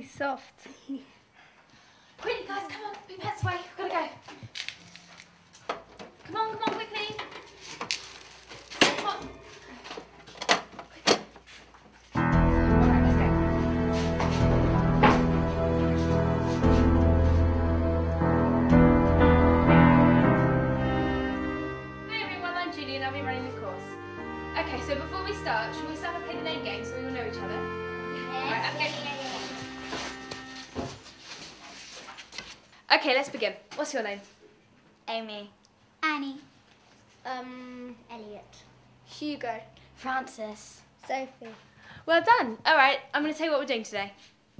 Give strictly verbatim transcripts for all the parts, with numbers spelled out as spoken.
really soft. Quickly, guys, come on, put your pets away. We've got to go. Come on, come on, quickly. Come on. Quickly. All right, let's go. Hi everyone, I'm Julie and I'll be running the course. Okay, so before we start, should we start by playing the name game so we all know each other? Yeah. All right, okay. Okay, let's begin. What's your name? Amy. Annie. Um, Elliot. Hugo. Francis. Sophie. Well done. All right, I'm going to tell you what we're doing today.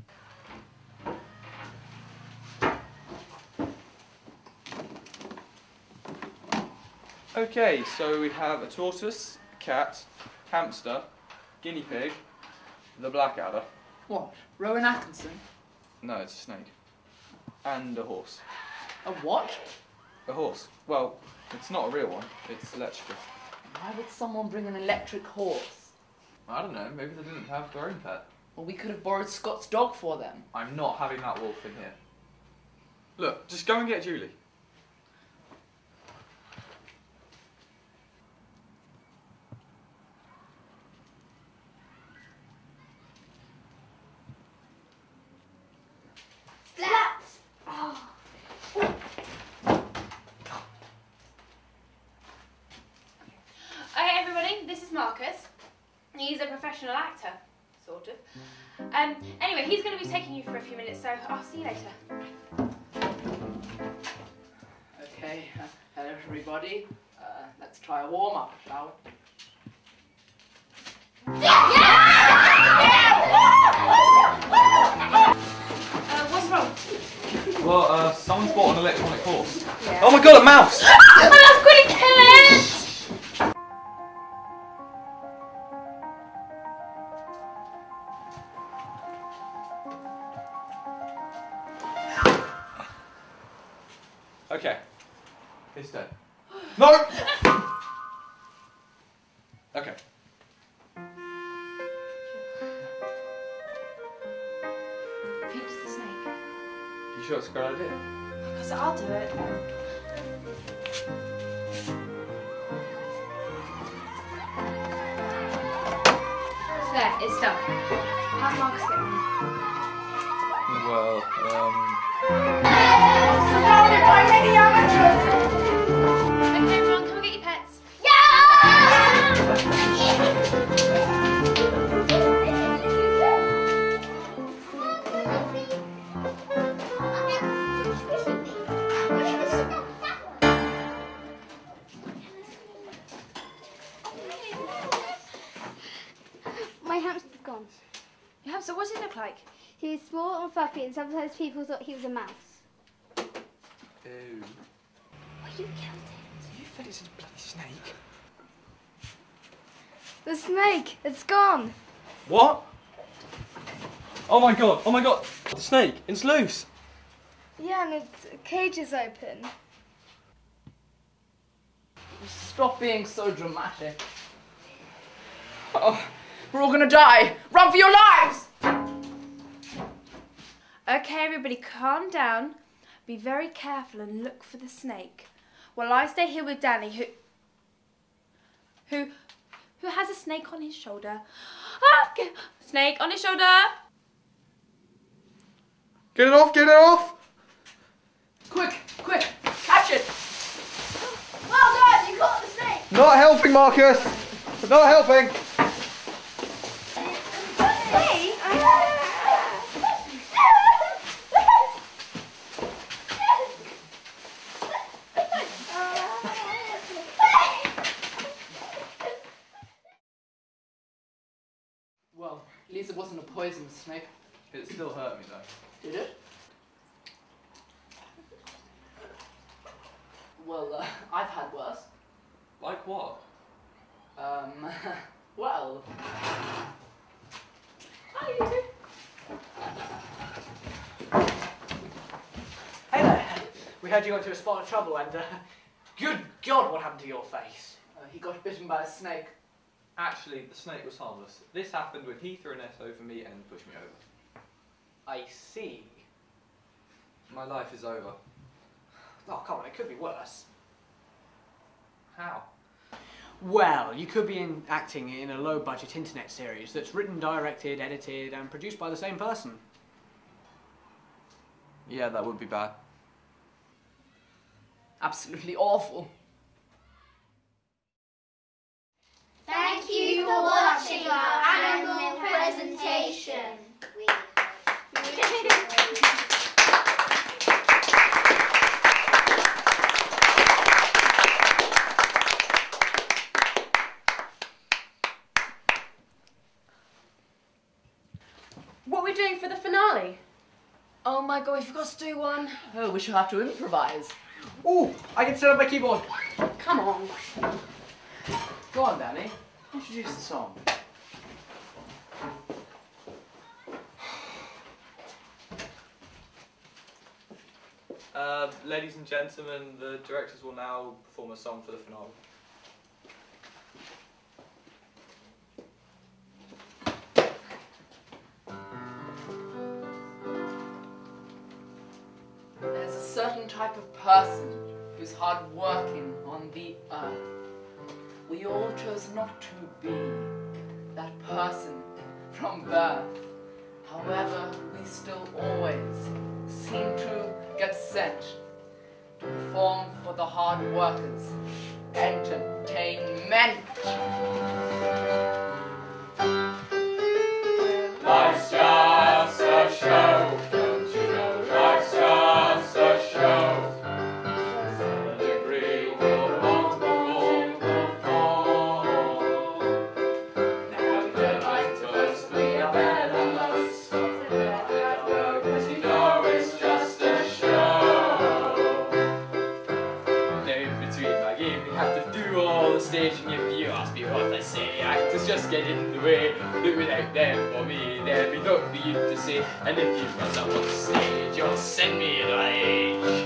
Okay, so we have a tortoise, a cat, hamster, guinea pig, the blackadder. What? Rowan Atkinson? No, it's a snake. And a horse. A what? A horse. Well, it's not a real one. It's electrical. Why would someone bring an electric horse? I don't know. Maybe they didn't have their own pet. Well, we could have borrowed Scott's dog for them. I'm not having that wolf in here. Look, just go and get Julie. Splats! Oh. Okay, everybody, this is Marcus. He's a professional actor, sort of. Um, anyway, he's going to be taking you for a few minutes, so I'll see you later. Okay, uh, hello everybody. Uh, let's try a warm-up, shall we? Uh, what's wrong? Well, uh, someone's bought an electronic horse. Yeah. Oh my god, a mouse! Oh, let's quickly kill it! Okay. It's dead. No! Okay. Pinch the snake. You sure it's a good idea? Because I'll do it. There, it's done. How's Marcus getting on? Well, um... Surrounded by many amateurs! Okay, everyone, come and get your pets. My hamster's gone. Yeah, so what does he look like? He was small and fluffy, and sometimes people thought he was a mouse. Ew. Well, you killed it. You fed it to the bloody snake. The snake, it's gone. What? Oh my god, oh my god! The snake, it's loose! Yeah, and its cage is open. Stop being so dramatic. Oh, we're all gonna die! Run for your lives! Okay, everybody, calm down. Be very careful and look for the snake. While I stay here with Danny, who... Who... Who has a snake on his shoulder. Ah, g- snake on his shoulder! Get it off, get it off! Quick, quick, catch it! Well done, you caught the snake! Not helping, Marcus! Not helping! Hey! Well, at least it wasn't a poisonous snake. It still hurt me though. Did it? Well, uh, I've had worse. Like what? Um, well... Hi, you two. Hey there. We heard you got into a spot of trouble and, uh, good God, what happened to your face? Uh, he got bitten by a snake. Actually, the snake was harmless. This happened when he threw an S over me and pushed me over. I see. My life is over. Oh, come on, it could be worse. How? Well, you could be in acting in a low-budget internet series that's written, directed, edited, and produced by the same person. Yeah, that would be bad. Absolutely awful. Thank you for watching our animal presentation. What are we doing for the finale? Oh my god, we forgot to do one. Oh, we shall have to improvise. Ooh, I can set up my keyboard. Come on. Go on, Danny. Introduce the song. Uh, ladies and gentlemen, the directors will now perform a song for the finale. There's a certain type of person who's hard working on the earth. We all chose not to be that person from birth. However, we still always seem to get sent to perform for the hard workers. Entertainment. Life's just a show, don't you know? Life's just a show. Degree will won't perform, perform. Now we don't like to boast, we are better than most. Because you know it's just a show. Now in between my game, we have to do all the staging. If you ask me what I say, actors just get in the way. But without them for me, there'd be nothing for you to say. And if you mess up on the stage, you'll send me to age.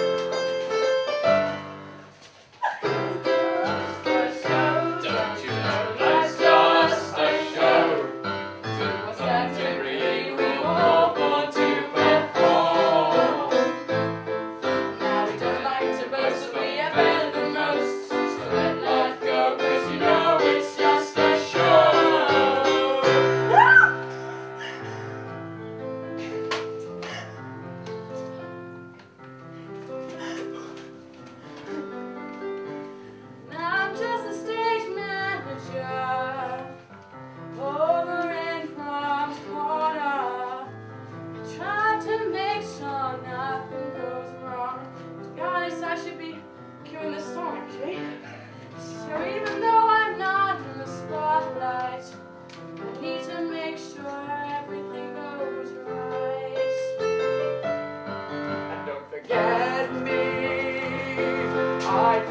Don't you know life's just a show? To some degree, we were all born to perform. Now we don't like to boast, but we are better than most. So let life go, 'cause you know it's just a show. I'm just a stage manager over in Prom's corner. I try to make sure nothing goes wrong. To be honest, I should be cueing this song actually. So even though I'm not in the spotlight, I need to make sure everything goes right. And don't forget me, I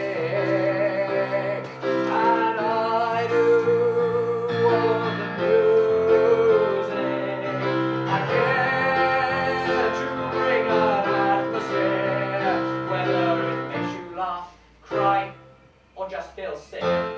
dig, and I do all the music. I care to bring an atmosphere, whether it makes you laugh, cry, or just feel sick.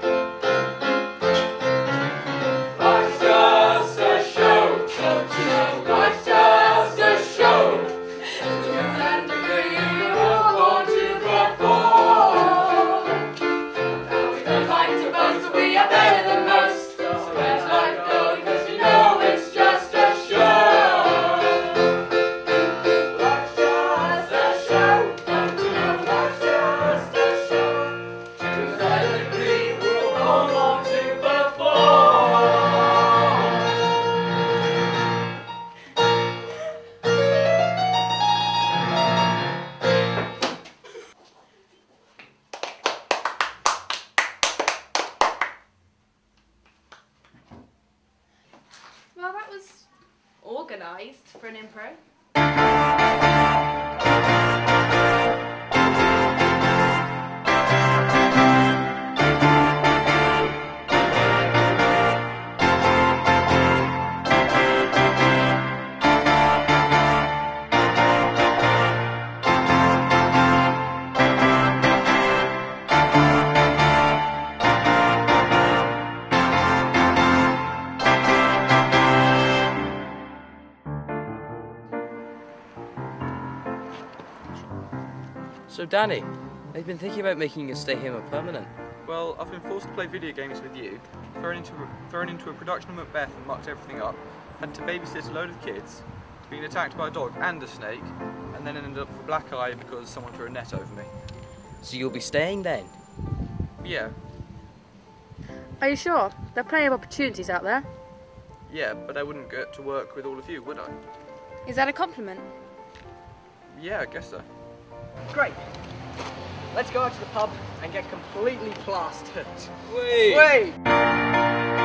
Life's just a show, don't you know? Life's just a show. To a certain degree, we're all born to perform. Now we don't like to boast, but we are better than most. So let life go, 'cause you know it's just a show. Life's just a show, don't you know? Life's just a show. To a certain degree, we're all born to perform. Well, that was organised for an impro. So Danny, they've been thinking about making you stay here more permanent. Well, I've been forced to play video games with you, thrown into, thrown into a production of Macbeth and mucked everything up, had to babysit a load of kids, been attacked by a dog and a snake, and then ended up with a black eye because someone threw a net over me. So you'll be staying then? Yeah, Are you sure? There are plenty of opportunities out there. yeah, but I wouldn't get to work with all of you, would I? Is that a compliment? Yeah, I guess so. Great. Let's go out to the pub and get completely plastered. Wait! Wait!